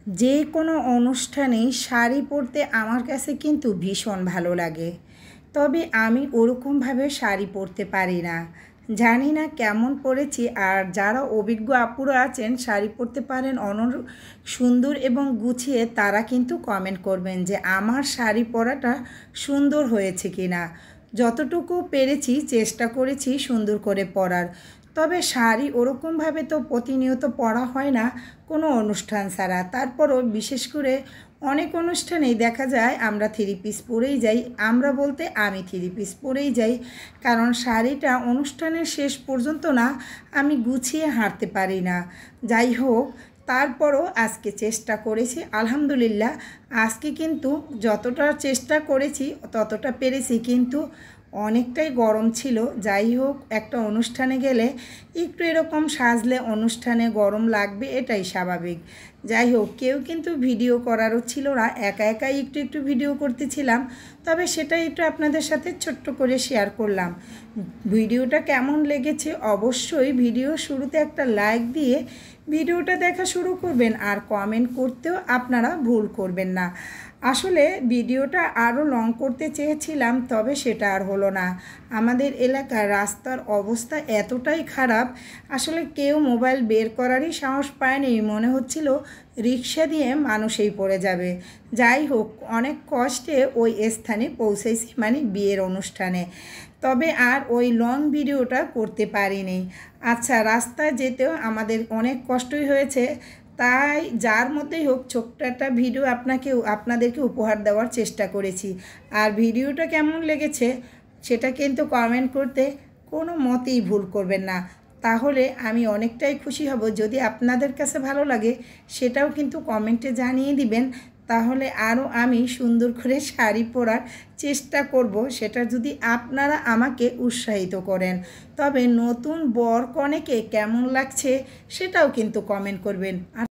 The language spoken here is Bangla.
যে কোনো অনুষ্ঠানেই শাড়ি পরতে আমার কাছে কিন্তু ভীষণ ভালো লাগে। তবে আমি ওরকমভাবে শাড়ি পরতে পারি না। জানি না কেমন পরেছি। আর যারা অভিজ্ঞ আপুরা আছেন শাড়ি পরতে পারেন সুন্দর এবং গুছিয়ে, তারা কিন্তু কমেন্ট করবেন যে আমার শাড়ি পরাটা সুন্দর হয়েছে কি না। যতটুকু পেরেছি চেষ্টা করেছি সুন্দর করে পরার। তবে শাড়ি ওরকমভাবে তো প্রতিনিয়ত পরা হয় না কোনো অনুষ্ঠান ছাড়া। তারপরও বিশেষ করে অনেক অনুষ্ঠানেই দেখা যায় আমরা থ্রি পিস পরেই যাই। আমরা বলতে আমি থ্রি পিস পরেই যাই, কারণ শাড়িটা অনুষ্ঠানের শেষ পর্যন্ত না আমি গুছিয়ে হাঁটতে পারি না। যাই হোক, তারপরও আজকে চেষ্টা করেছি, আলহামদুলিল্লাহ। আজকে কিন্তু যতটা চেষ্টা করেছি ততটা পেরেছি, কিন্তু অনেকটাই গরম ছিল। যাই হোক, একটা অনুষ্ঠানে গেলে একটু এরকম সাজলে অনুষ্ঠানে গরম লাগবে, এটাই স্বাভাবিক। যাই হোক, কেউ কিন্তু ভিডিও করারও ছিল না, একা একাই একটু একটু ভিডিও করতেছিলাম। তবে সেটাই একটু আপনাদের সাথে ছোট্ট করে শেয়ার করলাম। ভিডিওটা কেমন লেগেছে অবশ্যই ভিডিও শুরুতে একটা লাইক দিয়ে ভিডিওটা দেখা শুরু করবেন, আর কমেন্ট করতেও আপনারা ভুল করবেন না। আসলে ভিডিওটা আরও লং করতে চেয়েছিলাম, তবে সেটা আর হলো না। আমাদের এলাকার রাস্তার অবস্থা এতটাই খারাপ, আসলে কেউ মোবাইল বের করারই সাহস পায়নি। মনে হচ্ছিল রিক্সা দিয়ে মানুষই পড়ে যাবে। যাই হোক, অনেক কষ্টে ওই স্থানে পৌঁছেছি, মানে বিয়ের অনুষ্ঠানে। তবে আর ওই লং ভিডিওটা করতে পারিনি। আচ্ছা, রাস্তায় যেতেও আমাদের অনেক কষ্টই হয়েছে। তাই যার মধ্যেই হোক ছোট্ট একটা ভিডিও আপনাদেরকে উপহার দেওয়ার চেষ্টা করেছি। আর ভিডিওটা কেমন লেগেছে সেটা কিন্তু কমেন্ট করতে কোনো মতেই ভুল করবেন না। তাহলে আমি অনেকটাই খুশি হব। যদি আপনাদের কাছে ভালো লাগে সেটাও কিন্তু কমেন্টে জানিয়ে দিবেন। তাহলে আরও আমি সুন্দর করে শাড়ি পরার চেষ্টা করব, সেটা যদি আপনারা আমাকে উৎসাহিত করেন। তবে নতুন বর কনেকে কেমন লাগছে সেটাও কিন্তু কমেন্ট করবেন।